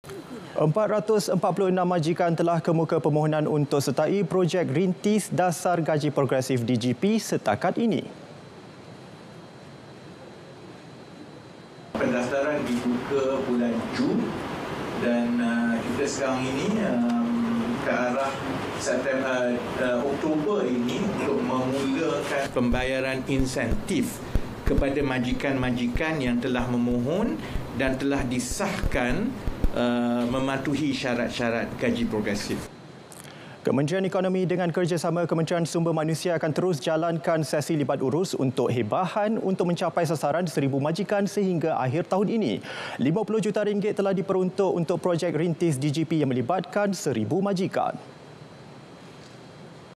446 majikan telah kemuka permohonan untuk sertai projek Rintis Dasar Gaji Progresif DGP setakat ini. Pendaftaran dibuka bulan Jun dan kita sekarang ini ke arah Oktober ini untuk memulakan pembayaran insentif kepada majikan-majikan yang telah memohon dan telah disahkan mematuhi syarat-syarat gaji progresif. Kementerian Ekonomi dengan kerjasama Kementerian Sumber Manusia akan terus jalankan sesi libat urus untuk hebahan untuk mencapai sasaran 1,000 majikan sehingga akhir tahun ini. RM50 juta telah diperuntuk untuk projek Rintis DGP yang melibatkan 1,000 majikan.